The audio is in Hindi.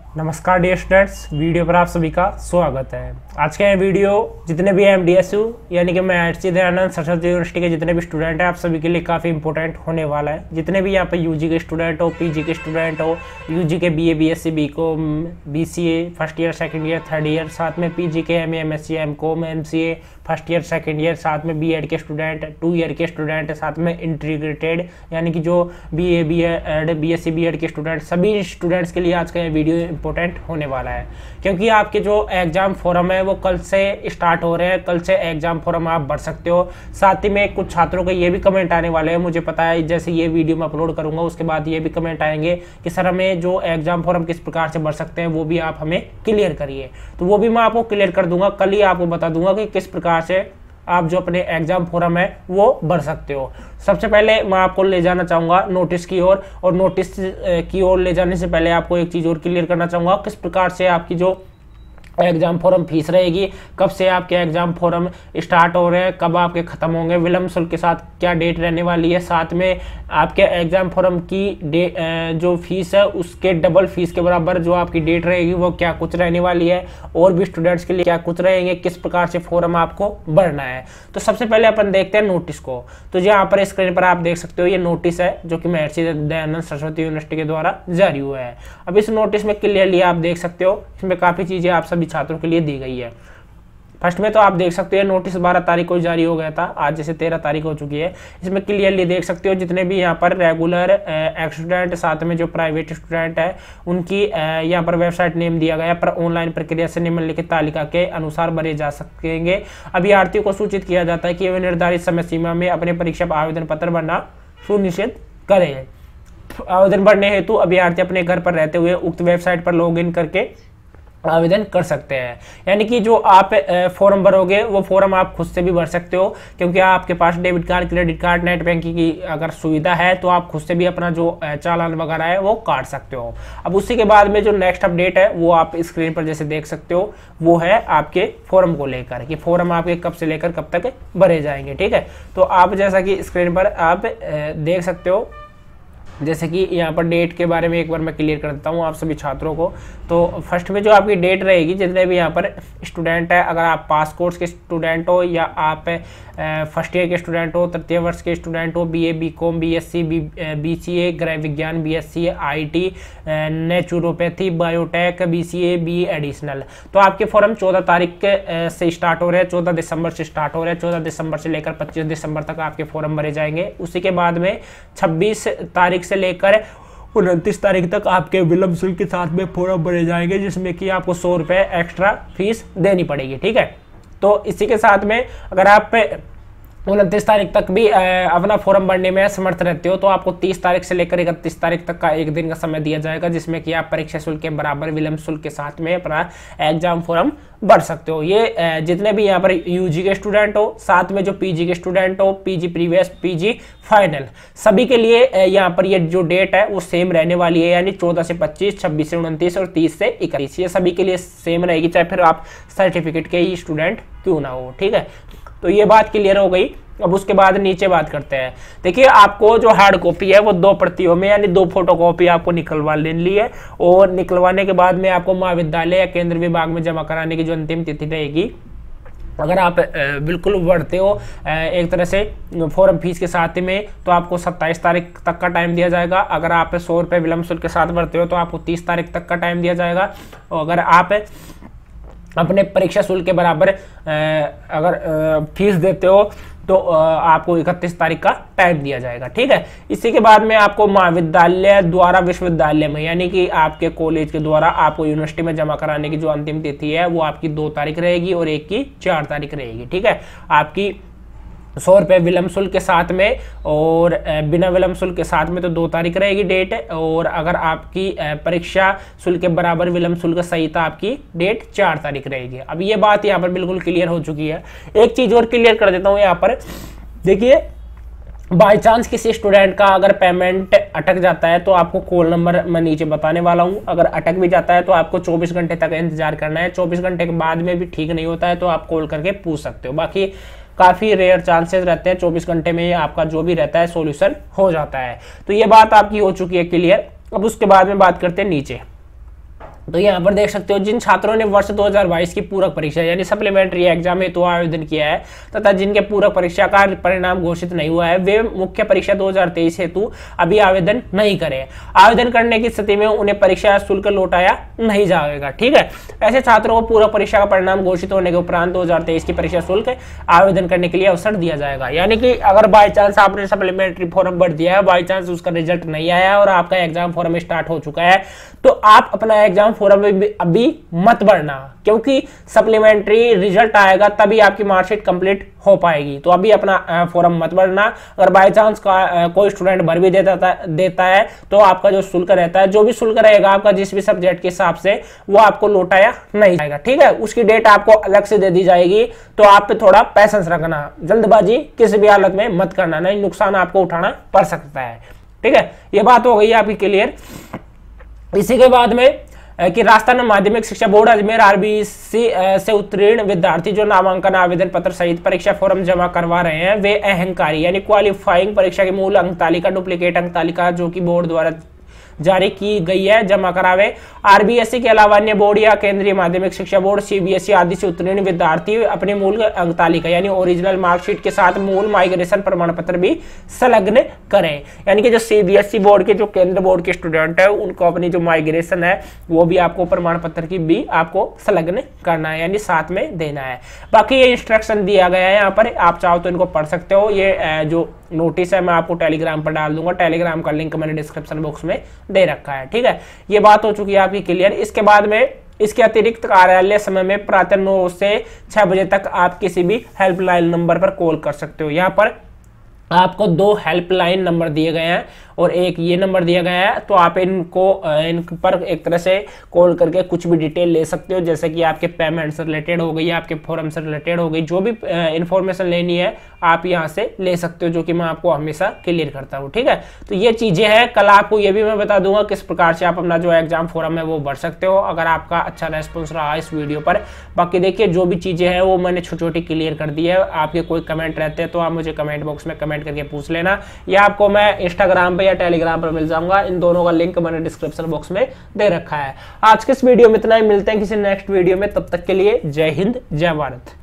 नमस्कार डियर स्टूडेंट्स, वीडियो पर आप सभी का स्वागत है। आज का ये वीडियो जितने भी MDSU यानी कि महर्षि दयानंद सरस्वती यूनिवर्सिटी के जितने भी स्टूडेंट हैं आप सभी के लिए काफ़ी इंपॉर्टेंट होने वाला है। जितने भी यहाँ पे यूजी के स्टूडेंट हो, पीजी के स्टूडेंट हो, यूजी के BA BSc BCom BCA first year second year third year, साथ में पीजी के MA MSc MCom MCA first year second year, साथ में B.Ed के स्टूडेंट, 2 ईयर के स्टूडेंट, साथ में इंटीग्रेटेड यानी कि जो BA B.Ed BSc B.Ed के स्टूडेंट, सभी स्टूडेंट्स के लिए आज का ये वीडियो इंपॉर्टेंट होने वाला है। क्योंकि आपके जो एग्जाम फॉर्म है वो कल से स्टार्ट हो रहे हैं, कल से एग्जाम फॉर्म आप भर सकते हो। साथ ही में कुछ छात्रों के ये भी कमेंट आने वाले हैं, मुझे पता है जैसे ये वीडियो मैं अपलोड करूंगा उसके बाद ये भी कमेंट आएंगे कि सर हमें जो एग्जाम फॉर्म किस प्रकार से भर सकते हैं वो भी आप हमें क्लियर करिए। तो वो भी मैं आपको क्लियर कर दूंगा, कल ही आपको बता दूंगा कि किस प्रकार से आप जो अपने एग्जाम फॉर्म है वो भर सकते हो। सबसे पहले मैं आपको ले जाना चाहूँगा नोटिस की ओर, और नोटिस की ओर ले जाने से पहले आपको एक चीज़ और क्लियर करना चाहूँगा, किस प्रकार से आपकी जो एग्जाम फॉर्म फीस रहेगी, कब से आपके एग्जाम फॉर्म स्टार्ट हो रहे हैं, कब आपके खत्म होंगे, विलंब शुल्क के साथ क्या डेट रहने वाली है, साथ में आपके एग्जाम फॉर्म की जो फीस है उसके डबल फीस के बराबर जो आपकी डेट रहेगी वो क्या कुछ रहने वाली है, और भी स्टूडेंट्स के लिए क्या कुछ रहेंगे, किस प्रकार से फॉर्म आपको भरना है। तो सबसे पहले अपन देखते हैं नोटिस को। तो यहाँ पर स्क्रीन पर आप देख सकते हो ये नोटिस है जो कि महर्षि दयानंद सरस्वती यूनिवर्सिटी के द्वारा जारी हुआ है। अब इस नोटिस में क्लियरली आप देख सकते हो इसमें काफ़ी चीज़ें आप सभी छात्रों के लिए दी गई है। फर्स्ट में तो आप देख सकते हो नोटिस 12 तारीख को जारी हो गया था, आज जैसे 13 तारीख हो चुकी है। इसमें क्लियरली देख सकते हो जितने भी यहाँ पर रेगुलर स्टूडेंट, साथ में जो प्राइवेट स्टूडेंट है उनकी यहाँ पर वेबसाइट नेम दिया गया पर ऑनलाइन प्रक्रिया से निम्नलिखित तालिका के अनुसार भरे जा सकेंगे। अभ्यर्थियों को सूचित किया जाता है कि वे निर्धारित समय सीमा में अपने परीक्षा आवेदन पत्र भरना सुनिश्चित करें। आवेदन भरने हेतु अभ्यर्थी अपने घर पर रहते हुए उक्त वेबसाइट पर लॉगिन करके आवेदन कर सकते हैं। यानी कि जो आप फॉर्म भरोगे वो फॉर्म आप खुद से भी भर सकते हो, क्योंकि आपके पास debit card, credit card, net banking की अगर सुविधा है तो आप खुद से भी अपना जो चालान वगैरह है वो काट सकते हो। अब उसी के बाद में जो नेक्स्ट अपडेट है वो आप स्क्रीन पर जैसे देख सकते हो वो है आपके फॉर्म को लेकर कि फॉर्म आपके कब से लेकर कब तक भरे जाएंगे। ठीक है, तो आप जैसा कि स्क्रीन पर आप देख सकते हो, जैसे कि यहाँ पर डेट के बारे में एक बार मैं क्लियर कर देता हूँ आप सभी छात्रों को। तो फर्स्ट में जो आपकी डेट रहेगी, जितने भी यहाँ पर स्टूडेंट है, अगर आप पास कोर्स के स्टूडेंट हो या आप फर्स्ट ईयर के स्टूडेंट हो, तृतीय वर्ष के स्टूडेंट हो, BA BCom BSc BCA गृह विज्ञान BSc IT naturopathy biotech BCA BE additional, तो आपके फॉर्म 14 तारीख से स्टार्ट हो रहे हैं, 14 दिसंबर से स्टार्ट हो रहे हैं। 14 दिसंबर से लेकर 25 दिसंबर तक आपके फॉर्म भरे जाएंगे। उसी के बाद में 26 तारीख से लेकर 29 तारीख तक आपके विलंब शुल्क के साथ में फॉर्म भरे जाएंगे, जिसमें कि आपको 100 रुपये एक्स्ट्रा फीस देनी पड़ेगी। ठीक है, तो इसी के साथ में अगर आप 29 तारीख तक भी अपना फॉर्म भरने में समर्थ रहते हो तो आपको 30 तारीख से लेकर 31 तारीख तक का एक दिन का समय दिया जाएगा, जिसमें कि आप परीक्षा शुल्क के बराबर विलंब शुल्क के साथ में अपना एग्जाम फॉर्म भर सकते हो। ये जितने भी यहाँ पर यूजी के स्टूडेंट हो, साथ में जो पीजी के स्टूडेंट हो, पीजी प्रीवियस, पीजी फाइनल, सभी के लिए यहाँ पर ये जो डेट है वो सेम रहने वाली है, यानी 14 से 25, 26 से 29 और 30 से 31, ये सभी के लिए सेम रहेगी, चाहे फिर आप सर्टिफिकेट के ही स्टूडेंट क्यों ना हो। ठीक है, तो ये बात क्लियर हो गई। अब उसके बाद नीचे बात करते हैं। देखिए, आपको जो हार्ड कॉपी है वो 2 प्रतियों में यानी 2 फोटोकॉपी आपको निकलवा लेनी है, और निकलवाने के बाद में आपको महाविद्यालय या केंद्र विभाग में जमा कराने की जो अंतिम तिथि रहेगी, अगर आप बिल्कुल बढ़ते हो एक तरह से फॉर्म फीस के साथ में, तो आपको 27 तारीख तक का टाइम दिया जाएगा। अगर आप 100 रुपये विलंब शुल्क के साथ भरते हो तो आपको 30 तारीख तक का टाइम दिया जाएगा। और अगर आप अपने परीक्षा शुल्क के बराबर अगर फीस देते हो तो आपको 31 तारीख का टाइम दिया जाएगा। ठीक है, इसी के बाद में आपको महाविद्यालय द्वारा विश्वविद्यालय में यानी कि आपके कॉलेज के द्वारा आपको यूनिवर्सिटी में जमा कराने की जो अंतिम तिथि है वो आपकी 2 तारीख रहेगी और एक की 4 तारीख रहेगी। ठीक है, आपकी 100 रुपये विलंब शुल्क के साथ में और बिना विलंब शुल्क के साथ में तो 2 तारीख रहेगी डेट, और अगर आपकी परीक्षा शुल्क के बराबर विलंब शुल्क सहित आपकी डेट 4 तारीख रहेगी। अब ये बात यहाँ पर बिल्कुल क्लियर हो चुकी है। एक चीज़ और क्लियर कर देता हूँ यहाँ पर, देखिए, बाई चांस किसी स्टूडेंट का अगर पेमेंट अटक जाता है तो आपको कॉल नंबर मैं नीचे बताने वाला हूँ। अगर अटक भी जाता है तो आपको 24 घंटे तक इंतजार करना है। 24 घंटे के बाद में भी ठीक नहीं होता है तो आप कॉल करके पूछ सकते हो। बाकी काफ़ी रेयर चांसेस रहते हैं, 24 घंटे में आपका जो भी रहता है सॉल्यूशन हो जाता है। तो ये बात आपकी हो चुकी है क्लियर। अब उसके बाद में बात करते हैं नीचे। तो यहाँ पर देख सकते हो जिन छात्रों ने वर्ष 2022 की पूरक परीक्षा यानी सप्लीमेंट्री एग्जाम हेतु आवेदन किया है तथा जिनके पूरक परीक्षा का परिणाम घोषित नहीं हुआ है वे मुख्य परीक्षा 2023 हेतु अभी आवेदन नहीं करें। आवेदन करने की स्थिति में उन्हें परीक्षा शुल्क लौटाया नहीं जाएगा। ठीक है, ऐसे छात्रों को पूरक परीक्षा का परिणाम घोषित होने के उपरांत 2023 की परीक्षा शुल्क आवेदन करने के लिए अवसर दिया जाएगा। यानी कि अगर बाई चांस आपने सप्लीमेंट्री फॉर्म भर दिया है, बाई चांस उसका रिजल्ट नहीं आया और आपका एग्जाम फॉर्म स्टार्ट हो चुका है, तो आप अपना एग्जाम फॉर्म अभी मत भरना, क्योंकि सप्लीमेंट्री रिजल्ट आएगा तभी आपकी मार्कशीट कंप्लीट हो पाएगी। तो अभी अपना फॉर्म मत भरना। अगर बाय चांस कोई स्टूडेंट भर भी देता है तो आपका जो शुल्क रहता है, जो भी शुल्क रहेगा आपका जिस भी सब्जेक्ट के हिसाब से, वो आपको लौटाया नहीं जाएगा। ठीक है, उसकी डेट आपको अलग से दे दी जाएगी। तो आप पे थोड़ा पैसेंस रखना, जल्दबाजी किसी भी हालत में मत करना, नहीं नुकसान आपको उठाना पड़ सकता है। ठीक है, ये बात हो गई आपकी क्लियर। इसी के बाद में कि राजस्थान माध्यमिक शिक्षा बोर्ड अजमेर आरबीसी से उत्तीर्ण विद्यार्थी जो नामांकन आवेदन पत्र सहित परीक्षा फॉर्म जमा करवा रहे हैं वे अहंकारी यानी क्वालिफाइंग परीक्षा की मूल अंक तालिका, डुप्लीकेट अंक तालिका जो कि बोर्ड द्वारा जारी की गई है जमा करावे। आरबीएसई के अलावा अन्य बोर्ड या केंद्रीय माध्यमिक शिक्षा बोर्ड सीबीएसई आदि से उत्तीर्ण विद्यार्थी अपनी मूल अंक तालिका यानी ओरिजिनल मार्कशीट के साथ मूल माइग्रेशन प्रमाण पत्र भी संलग्न करें। यानी कि जो सीबीएसई बोर्ड के, जो केंद्र बोर्ड के स्टूडेंट है, उनको अपनी जो माइग्रेशन है वो भी आपको प्रमाण पत्र की भी आपको संलग्न करना है, यानी साथ में देना है। बाकी ये इंस्ट्रक्शन दिया गया है यहाँ पर, आप चाहो तो इनको पढ़ सकते हो। ये जो नोटिस है मैं आपको टेलीग्राम पर डाल दूंगा, टेलीग्राम का लिंक मैंने डिस्क्रिप्शन बॉक्स में दे रखा है। ठीक है, ये बात हो चुकी है आपकी क्लियर। इसके बाद में इसके अतिरिक्त कार्यालय समय में प्रातः 9 से 6 बजे तक आप किसी भी हेल्पलाइन नंबर पर कॉल कर सकते हो। यहाँ पर आपको 2 हेल्पलाइन नंबर दिए गए हैं और एक ये नंबर दिया गया है। तो आप इन पर एक तरह से कॉल करके कुछ भी डिटेल ले सकते हो, जैसे कि आपके पेमेंट से रिलेटेड हो गई, आपके फॉर्म से रिलेटेड हो गई, जो भी इंफॉर्मेशन लेनी है आप यहाँ से ले सकते हो, जो कि मैं आपको हमेशा क्लियर करता हूँ। ठीक है, तो ये चीजें हैं। कल आपको ये भी मैं बता दूंगा किस प्रकार से आप अपना जो एग्जाम फॉर्म है वो भर सकते हो, अगर आपका अच्छा रेस्पॉन्स रहा इस वीडियो पर। बाकी देखिए जो भी चीजें हैं वो मैंने छोटी छोटी क्लियर कर दी है। आपके कोई कमेंट रहते हैं तो आप मुझे कमेंट बॉक्स में कमेंट करके पूछ लेना, या आपको मैं इंस्टाग्राम पे या टेलीग्राम पर मिल जाऊंगा। इन दोनों का लिंक मैंने डिस्क्रिप्शन बॉक्स में दे रखा है। आज के इस वीडियो में इतना ही, मिलते हैं किसी नेक्स्ट वीडियो में, तब तक के लिए जय हिंद जय भारत।